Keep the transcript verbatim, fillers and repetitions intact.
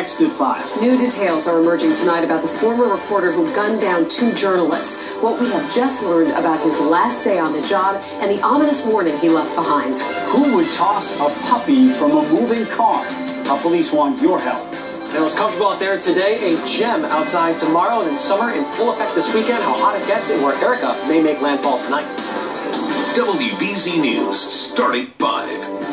next at five. New details are emerging tonight about the former reporter who gunned down two journalists. What we have just learned about his last day on the job and the ominous warning he left behind. Who would toss a puppy from a moving car? Our police want your help. It was comfortable out there today, a gem outside tomorrow, and then summer in full effect this weekend. How hot it gets and where Erica may make landfall tonight. W B Z News, starting five.